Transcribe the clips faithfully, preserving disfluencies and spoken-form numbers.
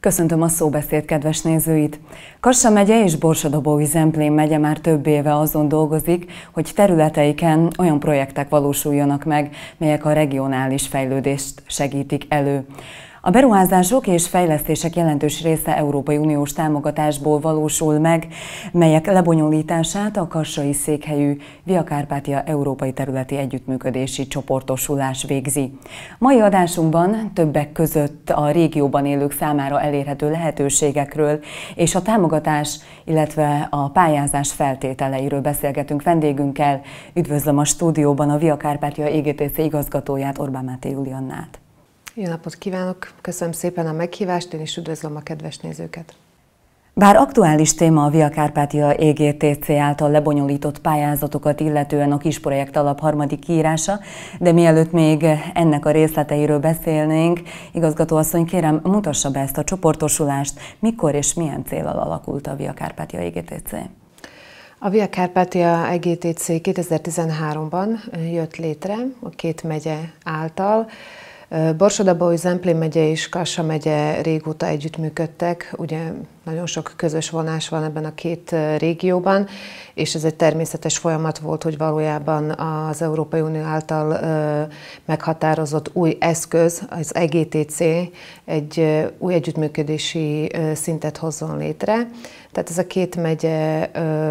Köszöntöm a Szóbeszéd kedves nézőit! Kassa megye és Borsod-Abaúj-Zemplén megye már több éve azon dolgozik, hogy területeiken olyan projektek valósuljanak meg, melyek a regionális fejlődést segítik elő. A beruházások és fejlesztések jelentős része Európai Uniós támogatásból valósul meg, melyek lebonyolítását a kassai székhelyű Via Carpatia Európai Területi Együttműködési Csoportosulás végzi. Mai adásunkban többek között a régióban élők számára elérhető lehetőségekről és a támogatás, illetve a pályázás feltételeiről beszélgetünk vendégünkkel. Üdvözlöm a stúdióban a Via Carpatia é gé té cé igazgatóját, Orbán Máté Juliannát. Jó napot kívánok! Köszönöm szépen a meghívást, én is üdvözlöm a kedves nézőket! Bár aktuális téma a Via Carpatia é gé té cé által lebonyolított pályázatokat illetően a kisprojekt alap harmadik kiírása, de mielőtt még ennek a részleteiről beszélnénk, igazgatóasszony, kérem, mutassa be ezt a csoportosulást, mikor és milyen céllal alakult a Via Carpatia é gé té cé? A Via Carpatia é gé té cé kétezer-tizenháromban jött létre a két megye által. Borsod-Abaúj-Zemplén megye és Kassa megye régóta együttműködtek, ugye nagyon sok közös vonás van ebben a két régióban, és ez egy természetes folyamat volt, hogy valójában az Európai Unió által meghatározott új eszköz, az é gé té cé egy új együttműködési szintet hozzon létre. Tehát ez a két megye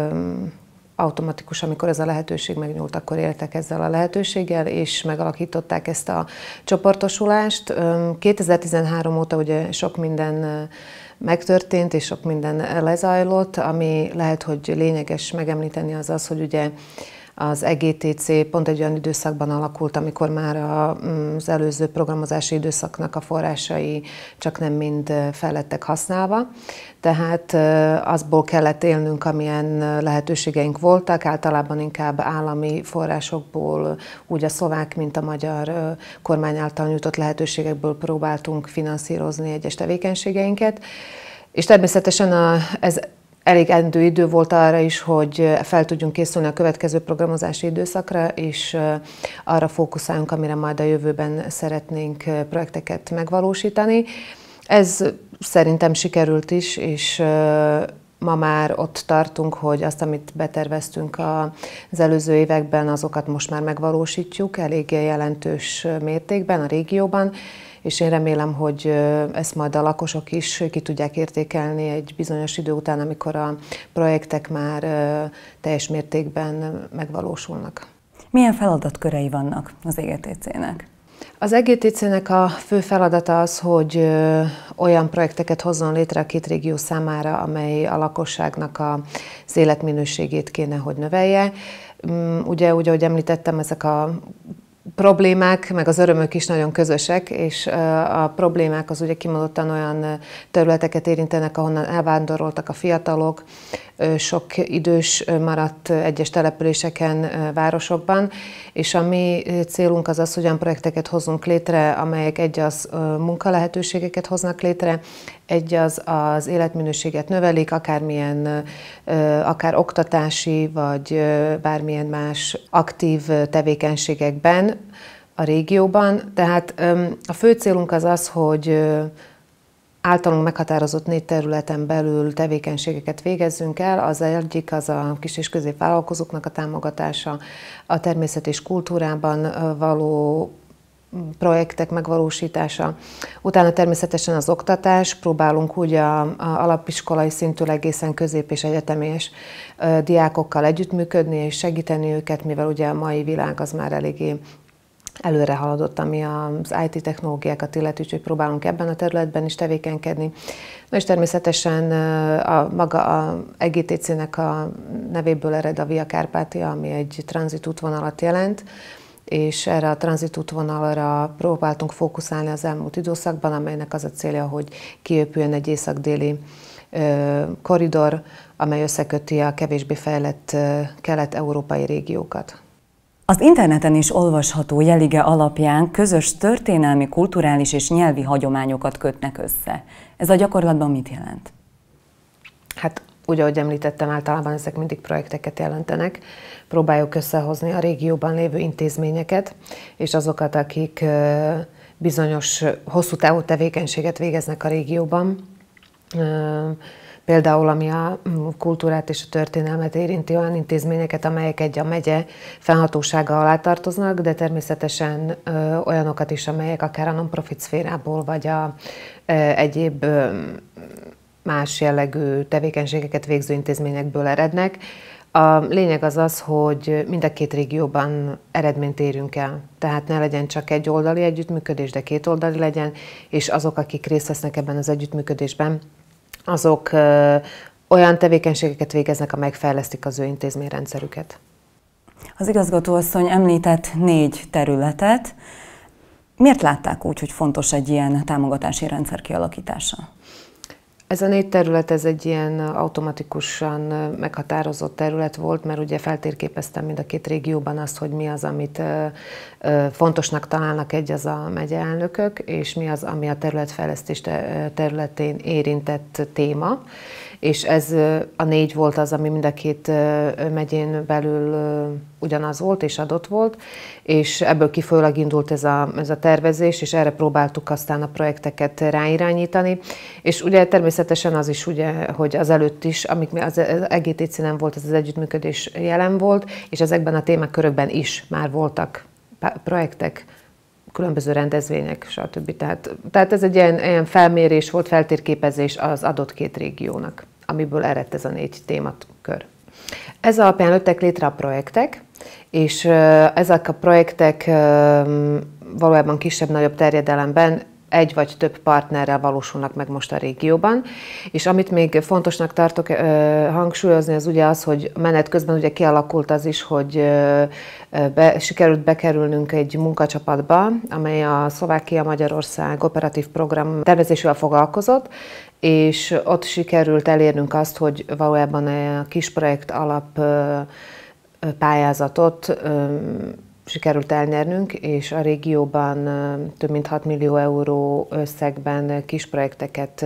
automatikus, amikor ez a lehetőség megnyúlt, akkor éltek ezzel a lehetőséggel, és megalakították ezt a csoportosulást. kétezer-tizenhárom óta ugye sok minden megtörtént, és sok minden lezajlott, ami lehet, hogy lényeges megemlíteni az az, hogy ugye az é gé té cé pont egy olyan időszakban alakult, amikor már az előző programozási időszaknak a forrásai csak nem mind fel lettek használva. Tehát azból kellett élnünk, amilyen lehetőségeink voltak, általában inkább állami forrásokból, úgy a szlovák, mint a magyar kormány által nyújtott lehetőségekből próbáltunk finanszírozni egyes tevékenységeinket. És természetesen a, ez elég endő idő volt arra is, hogy fel tudjunk készülni a következő programozási időszakra, és arra fókuszáljunk, amire majd a jövőben szeretnénk projekteket megvalósítani. Ez szerintem sikerült is, és ma már ott tartunk, hogy azt, amit beterveztünk az előző években, azokat most már megvalósítjuk elég jelentős mértékben a régióban, és én remélem, hogy ezt majd a lakosok is ki tudják értékelni egy bizonyos idő után, amikor a projektek már teljes mértékben megvalósulnak. Milyen feladatkörei vannak az é gé té cének? Az é gé té cének a fő feladata az, hogy olyan projekteket hozzon létre a két régió számára, amely a lakosságnak az életminőségét kéne, hogy növelje. Ugye, úgy, ahogy említettem, ezek a problémák, meg az örömök is nagyon közösek, és a problémák az ugye kimondottan olyan területeket érintenek, ahonnan elvándoroltak a fiatalok, sok idős maradt egyes településeken, városokban, és a mi célunk az az, hogy olyan projekteket hozzunk létre, amelyek egy az munkalehetőségeket hoznak létre, egy az az életminőséget növelik, akármilyen, akár oktatási, vagy bármilyen más aktív tevékenységekben a régióban. Tehát a fő célunk az az, hogy általunk meghatározott négy területen belül tevékenységeket végezzünk el. Az egyik az a kis és középvállalkozóknak a támogatása, a természet és kultúrában való projektek megvalósítása. Utána természetesen az oktatás, próbálunk úgy a, a alapiskolai szintől egészen közép- és egyetemies diákokkal együttműködni és segíteni őket, mivel ugye a mai világ az már eléggé előre haladott, ami az i té technológiákat illeti, úgyhogy próbálunk ebben a területben is tevékenykedni. Na és természetesen a maga a é gé té cének a nevéből ered a Via Carpatia, ami egy tranzitútvonalat jelent, és erre a tranzitútvonalra próbáltunk fókuszálni az elmúlt időszakban, amelynek az a célja, hogy kiépüljön egy észak-déli korridor, amely összeköti a kevésbé fejlett kelet-európai régiókat. Az interneten is olvasható jelige alapján közös történelmi, kulturális és nyelvi hagyományokat kötnek össze. Ez a gyakorlatban mit jelent? Hát úgy, ahogy említettem, általában ezek mindig projekteket jelentenek. Próbáljuk összehozni a régióban lévő intézményeket, és azokat, akik bizonyos hosszú távú tevékenységet végeznek a régióban. Például ami a kultúrát és a történelmet érinti, olyan intézményeket, amelyek egy a megye fennhatósága alá tartoznak, de természetesen ö, olyanokat is, amelyek akár a non-profit szférából, vagy a ö, egyéb ö, más jellegű tevékenységeket végző intézményekből erednek. A lényeg az az, hogy mind a két régióban eredményt érünk el. Tehát ne legyen csak egy oldali együttműködés, de két oldali legyen, és azok, akik részt vesznek ebben az együttműködésben, azok ö, olyan tevékenységeket végeznek, amelyek fejlesztik az ő intézményrendszerüket. Az igazgatóasszony említett négy területet. Miért látták úgy, hogy fontos egy ilyen támogatási rendszer kialakítása? Ez a négy terület, ez egy ilyen automatikusan meghatározott terület volt, mert ugye feltérképeztem mind a két régióban azt, hogy mi az, amit fontosnak találnak egy az a megyeelnökök, és mi az, ami a területfejlesztés területén érintett téma. És ez a négy volt az, ami mind a két megyén belül ugyanaz volt és adott volt, és ebből kifolyólag indult ez a, ez a tervezés, és erre próbáltuk aztán a projekteket ráirányítani. És ugye természetesen az is, ugye, hogy azelőtt is, amik az E G T C-en volt, ez az együttműködés jelen volt, és ezekben a témakörökben is már voltak projektek, különböző rendezvények, stb. Tehát, tehát ez egy ilyen, ilyen felmérés volt, feltérképezés az adott két régiónak, amiből eredt ez a négy témakör. Ez alapján jöttek létre a projektek, és ezek a projektek valójában kisebb-nagyobb terjedelemben egy vagy több partnerrel valósulnak meg most a régióban. És amit még fontosnak tartok hangsúlyozni, az ugye az, hogy menet közben ugye kialakult az is, hogy be, sikerült bekerülnünk egy munkacsapatba, amely a Szlovákia-Magyarország operatív program tervezésével foglalkozott, és ott sikerült elérnünk azt, hogy valójában a kisprojekt alap pályázatot sikerült elnyernünk, és a régióban több mint hat millió euró összegben kisprojekteket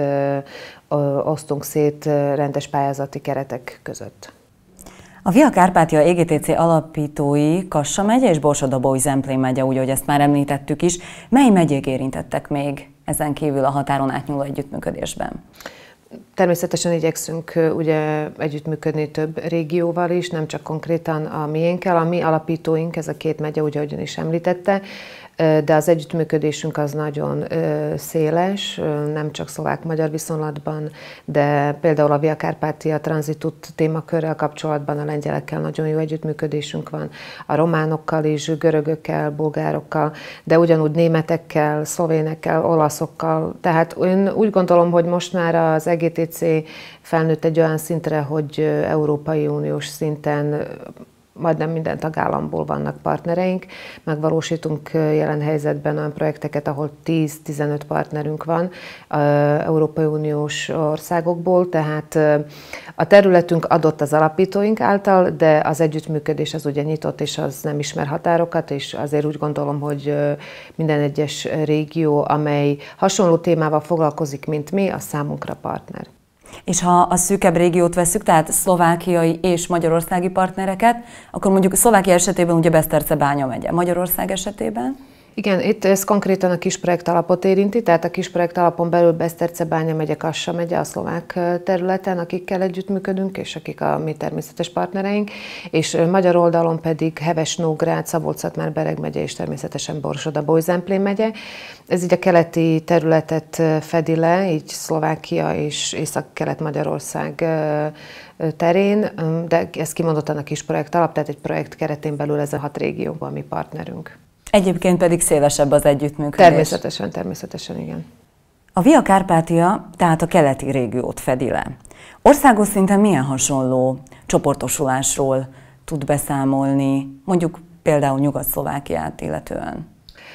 osztunk szét rendes pályázati keretek között. A Via Carpathia E G T C alapítói Kassa megye és Borsod-Abaúj-Zemplén megye, úgy, ahogy ezt már említettük is. Mely megyék érintettek még ezen kívül a határon átnyúló együttműködésben? Természetesen igyekszünk ugye együttműködni több régióval is, nem csak konkrétan a miénkkel. A mi alapítóink, ez a két megye, ugye, ahogyan is említette, de az együttműködésünk az nagyon széles, nem csak szlovák-magyar viszonylatban, de például a Via Carpathia tranzitút témakörrel kapcsolatban a lengyelekkel nagyon jó együttműködésünk van, a románokkal is, görögökkel, bulgárokkal, de ugyanúgy németekkel, szlovénekkel, olaszokkal. Tehát én úgy gondolom, hogy most már az E G T C felnőtt egy olyan szintre, hogy Európai Uniós szinten majdnem minden tagállamból vannak partnereink. Megvalósítunk jelen helyzetben olyan projekteket, ahol tíz-tizenöt partnerünk van Európai Uniós országokból, tehát a területünk adott az alapítóink által, de az együttműködés az ugye nyitott, és az nem ismer határokat, és azért úgy gondolom, hogy minden egyes régió, amely hasonló témával foglalkozik, mint mi, az számunkra partner. És ha a szűkebb régiót vesszük, tehát szlovákiai és magyarországi partnereket, akkor mondjuk Szlovákia esetében ugye Besztercebánya megye, Magyarország esetében? Igen, itt ez konkrétan a kisprojekt alapot érinti, tehát a kisprojekt alapon belül Besztercebánya megye, Kassa megye a szlovák területen, akikkel együttműködünk, és akik a mi természetes partnereink, és magyar oldalon pedig Heves-Nógrád, Szabolcs-Szatmár-Bereg megye és természetesen Borsod-Abaúj-Zemplén megye. Ez így a keleti területet fedi le, így Szlovákia és Észak-Kelet-Magyarország terén, de ez kimondottan a kisprojekt alap, tehát egy projekt keretén belül ez a hat régióban mi partnerünk. Egyébként pedig szélesebb az együttműködés. Természetesen, természetesen, igen. A Via Carpathia tehát a keleti régiót fedi le. Országos szinten milyen hasonló csoportosulásról tud beszámolni, mondjuk például Nyugat-Szlovákiát illetően?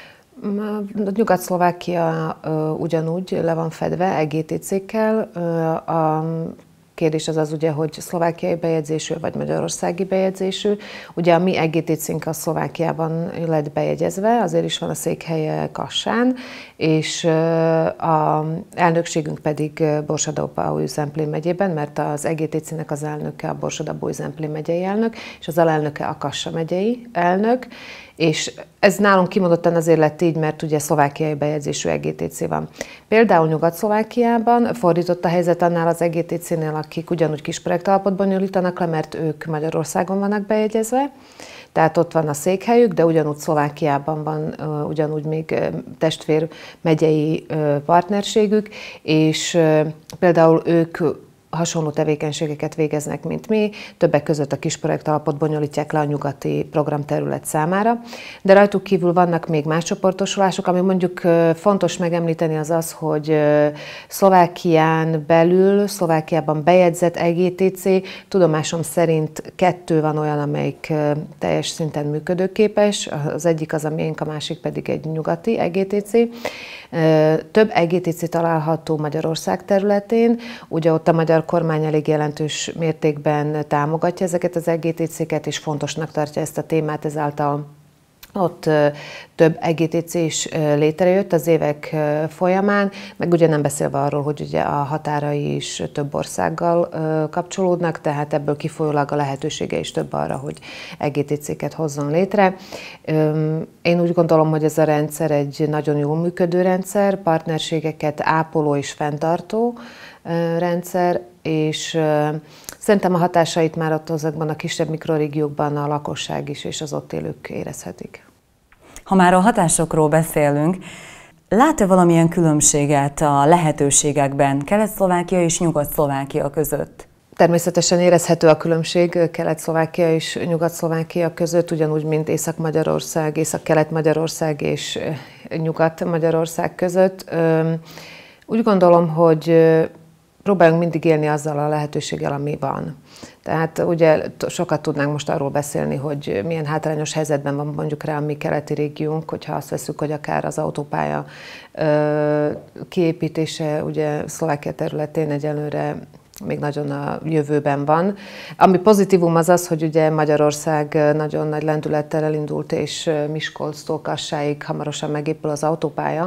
A Nyugat-Szlovákia ugyanúgy le van fedve E G T C-kkel. A kérdés az az ugye, hogy szlovákiai bejegyzésű vagy magyarországi bejegyzésű. Ugye a mi E G T C-nk a Szlovákiában lett bejegyezve, azért is van a székhelye Kassán, és a elnökségünk pedig Borsod-Abaúj-Zemplén megyében, mert az E G T C-nek az elnöke a Borsod-Abaúj-Zemplén megyei elnök, és az alelnöke a Kassa megyei elnök, És ez nálunk kimondottan azért lett így, mert ugye szlovákiai bejegyzésű E G T C van. Például Nyugat-Szlovákiában fordított a helyzet annál az E G T C-nél, akik ugyanúgy kis projektalapot bonyolítanak le, mert ők Magyarországon vannak bejegyezve. Tehát ott van a székhelyük, de ugyanúgy Szlovákiában van ugyanúgy még testvér megyei partnerségük, és például ők hasonló tevékenységeket végeznek, mint mi, többek között a kisprojekt alapot bonyolítják le a nyugati programterület számára, de rajtuk kívül vannak még más csoportosulások, ami mondjuk fontos megemlíteni az az, hogy Szlovákián belül, Szlovákiában bejegyzett E G T C, tudomásom szerint kettő van olyan, amelyik teljes szinten működőképes, az egyik az a miénk, a másik pedig egy nyugati E G T C. Több E G T C található Magyarország területén, ugye ott a magyar kormány elég jelentős mértékben támogatja ezeket az E G T C-ket, és fontosnak tartja ezt a témát, ezáltal ott több E G T C is létrejött az évek folyamán, meg ugye nem beszélve arról, hogy ugye a határai is több országgal kapcsolódnak, tehát ebből kifolyólag a lehetősége is több arra, hogy E G T C-ket hozzon létre. Én úgy gondolom, hogy ez a rendszer egy nagyon jól működő rendszer, partnerségeket ápoló és fenntartó rendszer, és szerintem a hatásait már ott azokban a kisebb mikrorégiókban a lakosság is és az ott élők érezhetik. Ha már a hatásokról beszélünk, lát-e valamilyen különbséget a lehetőségekben Kelet-Szlovákia és Nyugat-Szlovákia között? Természetesen érezhető a különbség Kelet-Szlovákia és Nyugat-Szlovákia között, ugyanúgy, mint Észak-Magyarország, Észak-Kelet-Magyarország és Nyugat-Magyarország között. Úgy gondolom, hogy próbáljunk mindig élni azzal a lehetőséggel, ami van. Tehát ugye sokat tudnánk most arról beszélni, hogy milyen hátrányos helyzetben van mondjuk rá a mi keleti régiónk, hogyha azt veszük, hogy akár az autópálya kiépítése ugye Szlovákia területén egyelőre még nagyon a jövőben van. Ami pozitívum az az, hogy ugye Magyarország nagyon nagy lendülettel elindult, és Miskolctól Kassáig hamarosan megépül az autópálya,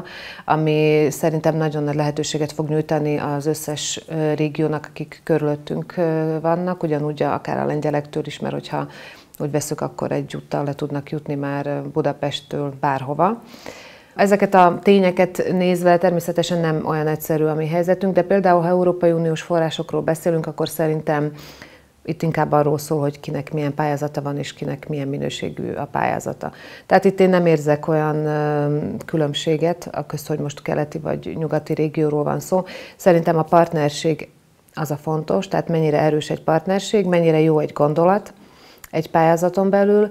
ami szerintem nagyon nagy lehetőséget fog nyújtani az összes régiónak, akik körülöttünk vannak, ugyanúgy akár a lengyelektől is, mert hogyha úgy veszük, akkor egyúttal le tudnak jutni már Budapesttől bárhova. Ezeket a tényeket nézve természetesen nem olyan egyszerű a mi helyzetünk, de például, ha Európai Uniós forrásokról beszélünk, akkor szerintem itt inkább arról szól, hogy kinek milyen pályázata van, és kinek milyen minőségű a pályázata. Tehát itt én nem érzek olyan különbséget, közt, hogy most keleti vagy nyugati régióról van szó. Szerintem a partnerség az a fontos, tehát mennyire erős egy partnerség, mennyire jó egy gondolat egy pályázaton belül,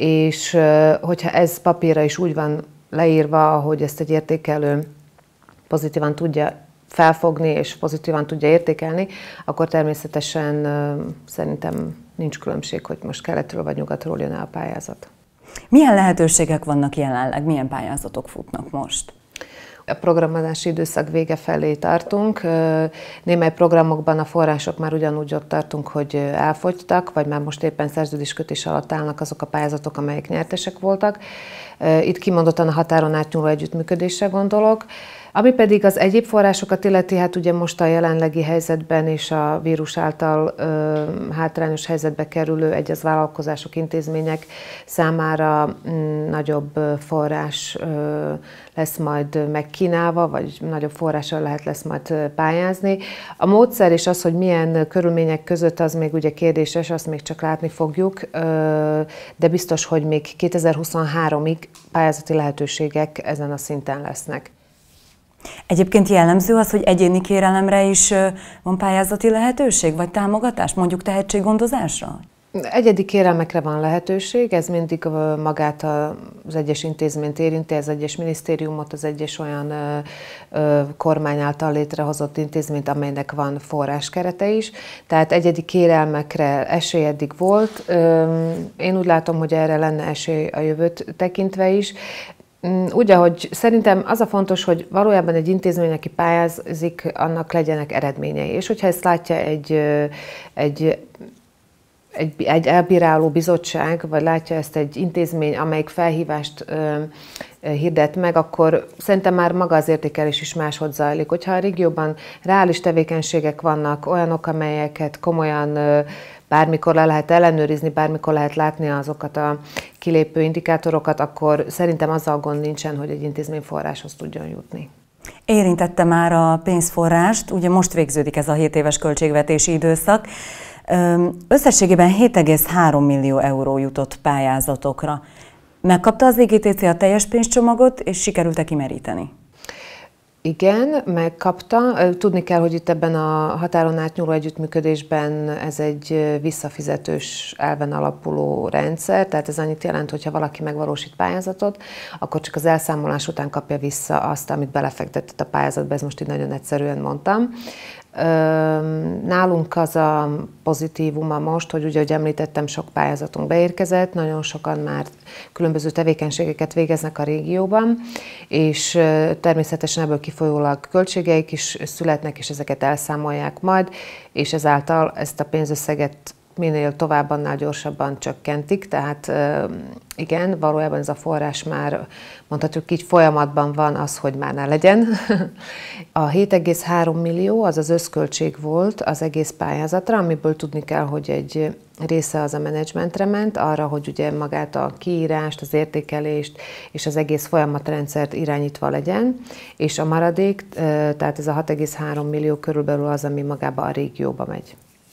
és hogyha ez papírra is úgy van leírva, hogy ezt egy értékelő pozitívan tudja felfogni és pozitívan tudja értékelni, akkor természetesen szerintem nincs különbség, hogy most keletről vagy nyugatról jön el a pályázat. Milyen lehetőségek vannak jelenleg, milyen pályázatok futnak most? A programozási időszak vége felé tartunk. Némely programokban a források már ugyanúgy ott tartunk, hogy elfogytak, vagy már most éppen szerződéskötés alatt állnak azok a pályázatok, amelyek nyertesek voltak. Itt kimondottan a határon átnyúló együttműködésre gondolok. Ami pedig az egyéb forrásokat illeti, hát ugye most a jelenlegi helyzetben és a vírus által ö, hátrányos helyzetbe kerülő egyes vállalkozások, intézmények számára m, nagyobb forrás ö, lesz majd megkínálva, vagy nagyobb forrással lehet lesz majd pályázni. A módszer és az, hogy milyen körülmények között, az még ugye kérdéses, azt még csak látni fogjuk, ö, de biztos, hogy még kétezer-huszonháromig pályázati lehetőségek ezen a szinten lesznek. Egyébként jellemző az, hogy egyéni kérelemre is van pályázati lehetőség, vagy támogatás, mondjuk tehetséggondozásra? Egyedi kérelmekre van lehetőség, ez mindig magát az egyes intézményt érinti, az egyes minisztériumot, az egyes olyan kormány által létrehozott intézményt, amelynek van forráskerete is. Tehát egyedi kérelmekre esély eddig volt. Én úgy látom, hogy erre lenne esély a jövőt tekintve is. Úgy, ahogy szerintem az a fontos, hogy valójában egy intézmény, aki pályázik, annak legyenek eredményei. És hogyha ezt látja egy, egy, egy, egy elbíráló bizottság, vagy látja ezt egy intézmény, amelyik felhívást ö, hirdet meg, akkor szerintem már maga az értékelés is máshogy zajlik. Hogyha a régióban reális tevékenységek vannak, olyanok, amelyeket komolyan ö, bármikor le lehet ellenőrizni, bármikor lehet látni azokat a kilépő indikátorokat, akkor szerintem azzal gond nincsen, hogy egy intézmény forráshoz tudjon jutni. Érintette már a pénzforrást, ugye most végződik ez a hét éves költségvetési időszak. Összességében hét egész három millió euró jutott pályázatokra. Megkapta az I G T C a teljes pénzcsomagot, és sikerült-e kimeríteni? Igen, megkapta. Tudni kell, hogy itt ebben a határon átnyúló együttműködésben ez egy visszafizetős elven alapuló rendszer, tehát ez annyit jelent, hogy ha valaki megvalósít pályázatot, akkor csak az elszámolás után kapja vissza azt, amit belefektetett a pályázatba, ez most így nagyon egyszerűen mondtam. Nálunk az a pozitívuma most, hogy ugye, ahogy említettem, sok pályázatunk beérkezett, nagyon sokan már különböző tevékenységeket végeznek a régióban, és természetesen ebből kifolyólag költségeik is születnek, és ezeket elszámolják majd, és ezáltal ezt a pénzösszeget minél tovább, annál gyorsabban csökkentik, tehát igen, valójában ez a forrás már, mondhatjuk így, folyamatban van az, hogy már ne legyen. A hét egész három millió az az összköltség volt az egész pályázatra, amiből tudni kell, hogy egy része az a menedzsmentre ment, arra, hogy ugye magát a kiírást, az értékelést és az egész folyamatrendszert irányítva legyen, és a maradék, tehát ez a hat egész három millió körülbelül az, ami magába a régióba megy.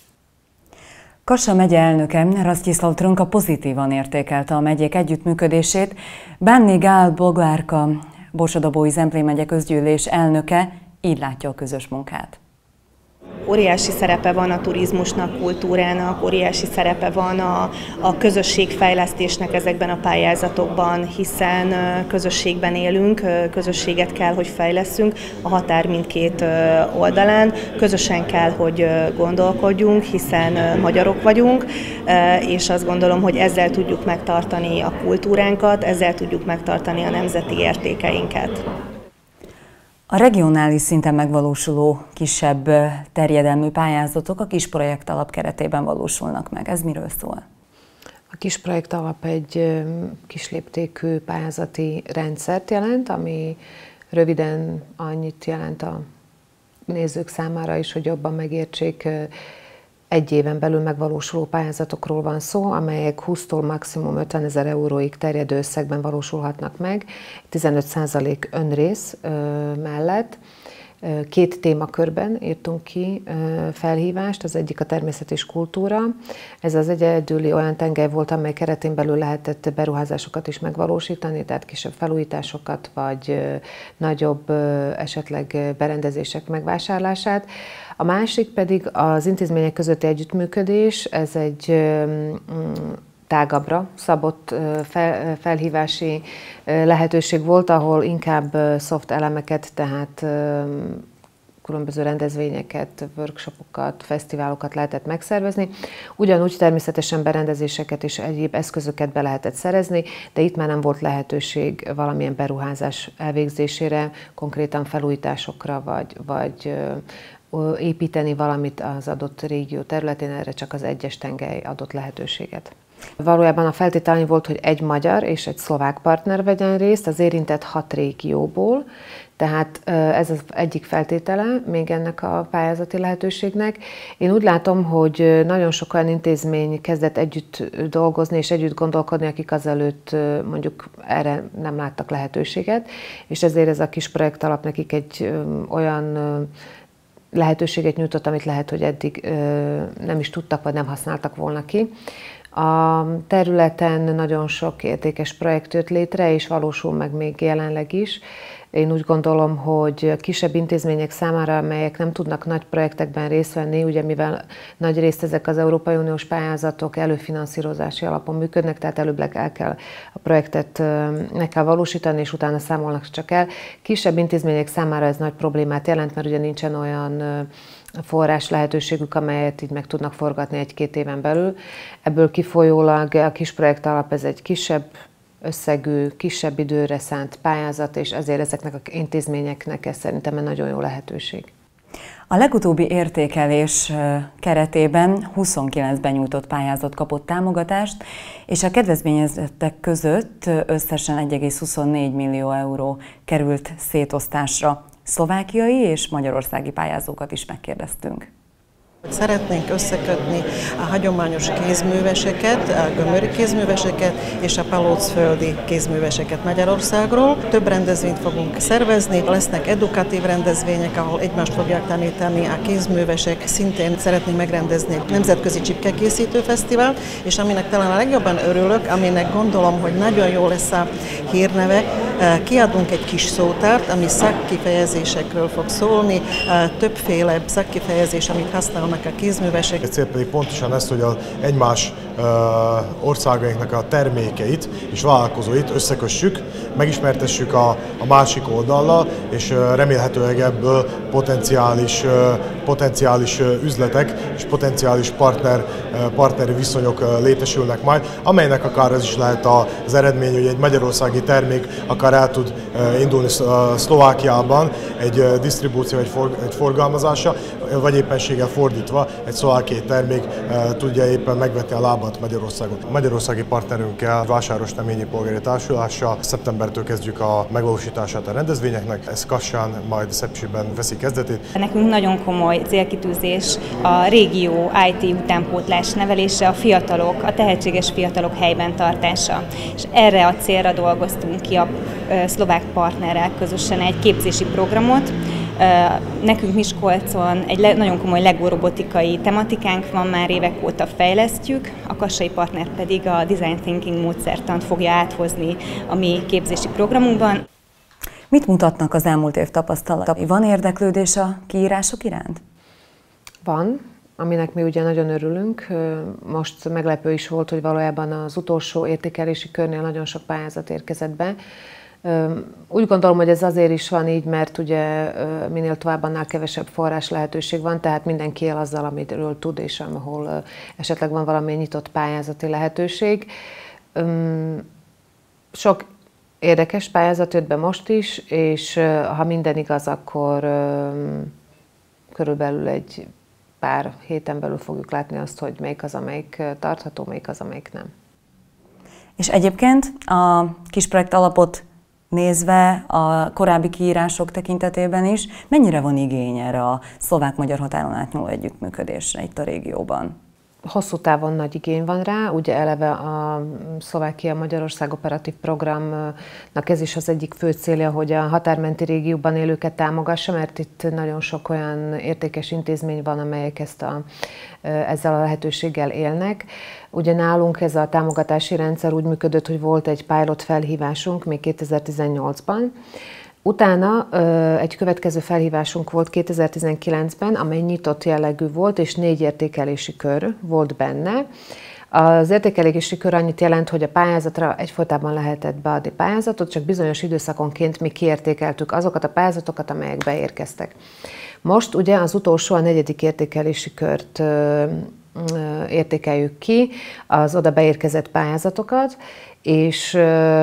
Kassa megye elnöke, Rasztislav Trnka pozitívan értékelte a megyék együttműködését. Bánni Gál Boglárka, Borsod-Abaúj Zemplén megye közgyűlés elnöke így látja a közös munkát. Óriási szerepe van a turizmusnak, kultúrának, óriási szerepe van a, a közösségfejlesztésnek ezekben a pályázatokban, hiszen közösségben élünk, közösséget kell, hogy fejlesszünk a határ mindkét oldalán. Közösen kell, hogy gondolkodjunk, hiszen magyarok vagyunk, és azt gondolom, hogy ezzel tudjuk megtartani a kultúránkat, ezzel tudjuk megtartani a nemzeti értékeinket. A regionális szinten megvalósuló kisebb terjedelmű pályázatok a kis projekt alap keretében valósulnak meg. Ez miről szól? A kis projekt alap egy kisléptékű pályázati rendszert jelent, ami röviden annyit jelent a nézők számára is, hogy jobban megértsék. Egy éven belül megvalósuló pályázatokról van szó, amelyek húsztól maximum ötvenezer euróig terjedő összegben valósulhatnak meg, tizenöt százalék önrész mellett. Két témakörben írtunk ki felhívást, az egyik a természet és kultúra. Ez az egyedüli olyan tengely volt, amely keretén belül lehetett beruházásokat is megvalósítani, tehát kisebb felújításokat, vagy nagyobb esetleg berendezések megvásárlását. A másik pedig az intézmények közötti együttműködés, ez egy tágabbra szabott felhívási lehetőség volt, ahol inkább szoft elemeket, tehát különböző rendezvényeket, workshopokat, fesztiválokat lehetett megszervezni. Ugyanúgy természetesen berendezéseket és egyéb eszközöket be lehetett szerezni, de itt már nem volt lehetőség valamilyen beruházás elvégzésére, konkrétan felújításokra, vagy, vagy építeni valamit az adott régió területén, erre csak az egyes tengely adott lehetőséget. Valójában a feltétel volt, hogy egy magyar és egy szlovák partner vegyen részt az érintett hat régióból, tehát ez az egyik feltétele még ennek a pályázati lehetőségnek. Én úgy látom, hogy nagyon sok olyan intézmény kezdett együtt dolgozni és együtt gondolkodni, akik azelőtt mondjuk erre nem láttak lehetőséget, és ezért ez a kis projekt alap nekik egy olyan lehetőséget nyújtott, amit lehet, hogy eddig nem is tudtak, vagy nem használtak volna ki. A területen nagyon sok értékes projekt jött létre, és valósul meg még jelenleg is. Én úgy gondolom, hogy a kisebb intézmények számára, amelyek nem tudnak nagy projektekben részt venni, ugye mivel nagy részt ezek az Európai Uniós pályázatok előfinanszírozási alapon működnek, tehát előbb el kell a projektet meg kell valósítani, és utána számolnak csak el. Kisebb intézmények számára ez nagy problémát jelent, mert ugye nincsen olyan forrás lehetőségük, amelyet így meg tudnak forgatni egy-két éven belül. Ebből kifolyólag a kis projekt alap ez egy kisebb összegű, kisebb időre szánt pályázat, és ezért ezeknek az intézményeknek ez szerintem egy nagyon jó lehetőség. A legutóbbi értékelés keretében huszonkilenc benyújtott pályázat kapott támogatást, és a kedvezményezettek között összesen egy egész huszonnégy millió euró került szétosztásra. Szlovákiai és magyarországi pályázókat is megkérdeztünk. Szeretnénk összekötni a hagyományos kézműveseket, a gömöri kézműveseket és a palócföldi kézműveseket Magyarországról. Több rendezvényt fogunk szervezni, lesznek edukatív rendezvények, ahol egymást fogják tanítani a kézművesek. Szintén szeretnénk megrendezni Nemzetközi Csipkekészítő Fesztivált, és aminek talán a legjobban örülök, aminek gondolom, hogy nagyon jó lesz a hírneve, kiadunk egy kis szótárt, ami szakkifejezésekről fog szólni, többféle szakkifejezés, amit használnak a kézművesek. A cél pedig pontosan ez, hogy az egymás országainknak a termékeit és vállalkozóit összekössük, megismertessük a, a másik oldallal, és remélhetőleg ebből potenciális, potenciális üzletek és potenciális partner, partneri viszonyok létesülnek majd, amelynek akár ez is lehet az eredmény, hogy egy magyarországi termék akár el tud indulni Szlovákiában egy disztribúció, egy, for, egy forgalmazása, vagy éppenséggel fordítva egy szlovákiai termék tudja éppen megvetni a lábat Magyarországon. A magyarországi partnerünkkel, Vásárosneményi Polgári Társulással szeptembertől kezdjük a megvalósítását a rendezvényeknek, ez Kassán, majd szepsiben veszi kezdetét. Nekünk nagyon komoly célkitűzés a régió i té utánpótlás nevelése, a fiatalok, a tehetséges fiatalok helyben tartása. És erre a célra dolgoztunk ki a szlovák partnerrel közösen egy képzési programot. Nekünk Miskolcon egy nagyon komoly Lego robotikai tematikánk van, már évek óta fejlesztjük, a kassai partner pedig a Design Thinking módszertant fogja áthozni a mi képzési programunkban. Mit mutatnak az elmúlt év tapasztalatai? Van érdeklődés a kiírások iránt? Van, aminek mi ugye nagyon örülünk. Most meglepő is volt, hogy valójában az utolsó értékelési körnél nagyon sok pályázat érkezett be. Úgy gondolom, hogy ez azért is van így, mert ugye minél tovább, annál kevesebb forrás lehetőség van, tehát mindenki él azzal, amiről tud, és ahol esetleg van valami nyitott pályázati lehetőség. Sok érdekes pályázat jött be most is, és ha minden igaz, akkor körülbelül egy pár héten belül fogjuk látni azt, hogy melyik az, amelyik tartható, melyik az, amelyik nem. És egyébként a kisprojekt alapot nézve a korábbi kiírások tekintetében is, mennyire van igény erre a szlovák-magyar határon átnyúló együttműködésre itt a régióban? Hosszú távon nagy igény van rá, ugye eleve a Szlovákia-Magyarország operatív programnak ez is az egyik fő célja, hogy a határmenti régióban élőket támogassa, mert itt nagyon sok olyan értékes intézmény van, amelyek ezt a, ezzel a lehetőséggel élnek. Ugye nálunk ez a támogatási rendszer úgy működött, hogy volt egy pilot felhívásunk még kétezer-tizennyolcban, utána egy következő felhívásunk volt kétezer-tizenkilencben, amely nyitott jellegű volt, és négy értékelési kör volt benne. Az értékelési kör annyit jelent, hogy a pályázatra egyfolytában lehetett beadni pályázatot, csak bizonyos időszakonként mi kiértékeltük azokat a pályázatokat, amelyek beérkeztek. Most ugye az utolsó, a negyedik értékelési kört értékeljük ki, az oda beérkezett pályázatokat, és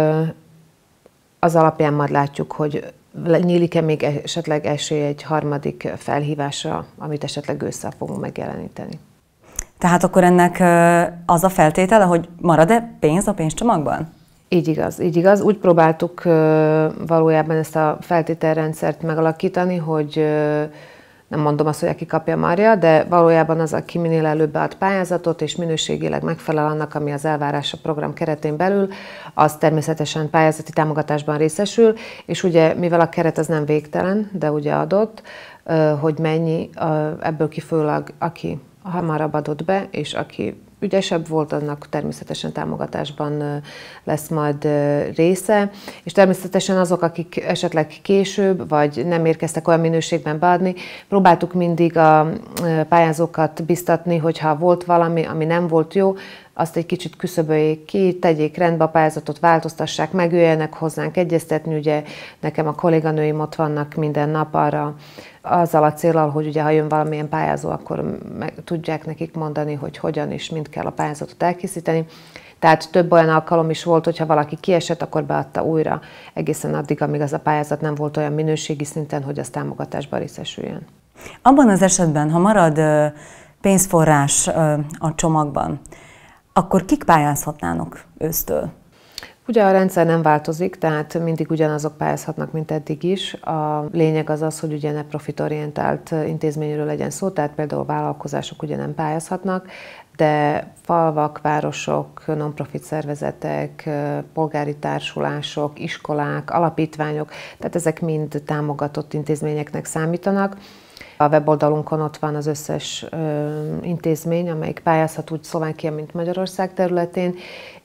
az alapján majd látjuk, hogy nyílik-e még esetleg esély egy harmadik felhívásra, amit esetleg ősszel fogunk megjeleníteni. Tehát akkor ennek az a feltétele, hogy marad-e pénz a pénzcsomagban? Így igaz, így igaz. Úgy próbáltuk valójában ezt a feltételrendszert megalakítani, hogy nem mondom azt, hogy aki kapja marja, de valójában az, aki minél előbb bead pályázatot, és minőségileg megfelel annak, ami az elvárás a program keretén belül, az természetesen pályázati támogatásban részesül, és ugye mivel a keret az nem végtelen, de ugye adott, hogy mennyi, ebből kifolyólag aki hamarabb adott be, és aki ügyesebb volt, annak természetesen támogatásban lesz majd része, és természetesen azok, akik esetleg később, vagy nem érkeztek olyan minőségben beadni, próbáltuk mindig a pályázókat biztatni, hogyha volt valami, ami nem volt jó, azt egy kicsit küszöböljék ki, tegyék rendbe a pályázatot, változtassák meg, jöjjenek hozzánk egyeztetni, ugye nekem a kolléganőim ott vannak minden nap arra, azzal a céllal, hogy ugye ha jön valamilyen pályázó, akkor meg tudják nekik mondani, hogy hogyan és mind kell a pályázatot elkészíteni. Tehát több olyan alkalom is volt, hogyha valaki kiesett, akkor beadta újra, egészen addig, amíg az a pályázat nem volt olyan minőségi szinten, hogy az támogatásba részesüljön. Abban az esetben, ha marad pénzforrás a csomagban, akkor kik pályázhatnának ősztől? Ugye a rendszer nem változik, tehát mindig ugyanazok pályázhatnak, mint eddig is. A lényeg az az, hogy ugye ne profitorientált intézményről legyen szó, tehát például vállalkozások ugye nem pályázhatnak, de falvak, városok, non-profit szervezetek, polgári társulások, iskolák, alapítványok, tehát ezek mind támogatott intézményeknek számítanak. A weboldalunkon ott van az összes ö, intézmény, amelyik pályázhat úgy Szlovákia, mint Magyarország területén,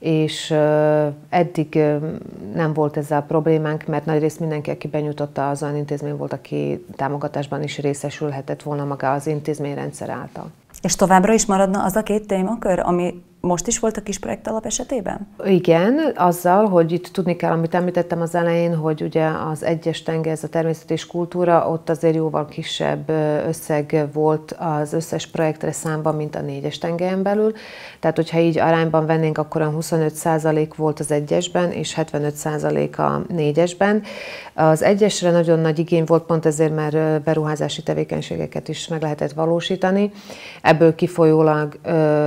és ö, eddig ö, nem volt ezzel problémánk, mert nagyrészt mindenki, aki benyújtotta, az olyan intézmény volt, aki támogatásban is részesülhetett volna maga az intézményrendszer által. És továbbra is maradna az a két témakör, ami most is volt a kis projekt alap esetében? Igen, azzal, hogy itt tudni kell, amit említettem az elején, hogy ugye az egyes tenge, ez a természet és kultúra, ott azért jóval kisebb összeg volt az összes projektre számban, mint a négyes tengelyen belül. Tehát, hogyha így arányban vennénk, akkor a huszonöt százalék volt az egyesben, és hetvenöt százalék a négyesben. Az egyesre nagyon nagy igény volt, pont ezért már beruházási tevékenységeket is meg lehetett valósítani. Ebből kifolyólag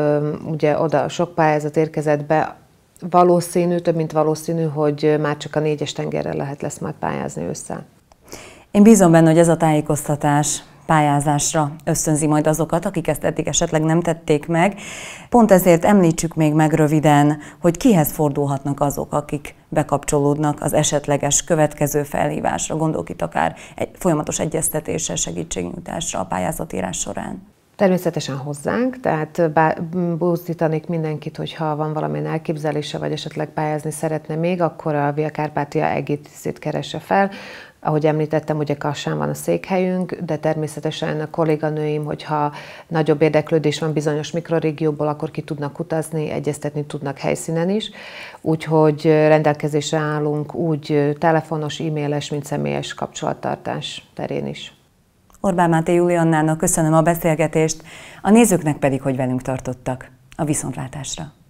ugye oda sok pályázat érkezett be, valószínű, több mint valószínű, hogy már csak a négyes tengerrel lehet lesz majd pályázni össze. Én bízom benne, hogy ez a tájékoztatás pályázásra ösztönzi majd azokat, akik ezt eddig esetleg nem tették meg. Pont ezért említsük még meg röviden, hogy kihez fordulhatnak azok, akik bekapcsolódnak az esetleges következő felhívásra, gondolok itt akár egy folyamatos egyeztetésre, segítségnyújtásra a pályázatírás során. Természetesen hozzánk, tehát buzdítanék mindenkit, hogyha van valamilyen elképzelése, vagy esetleg pályázni szeretne még, akkor a Via Carpatia é gé té cét keresse fel. Ahogy említettem, ugye Kassán van a székhelyünk, de természetesen a kolléganőim, hogyha nagyobb érdeklődés van bizonyos mikrorégióból, akkor ki tudnak utazni, egyeztetni tudnak helyszínen is. Úgyhogy rendelkezésre állunk úgy telefonos, e-mailes, mint személyes kapcsolattartás terén is. Orbán Máté Juliannának köszönöm a beszélgetést, a nézőknek pedig, hogy velünk tartottak. A viszontlátásra!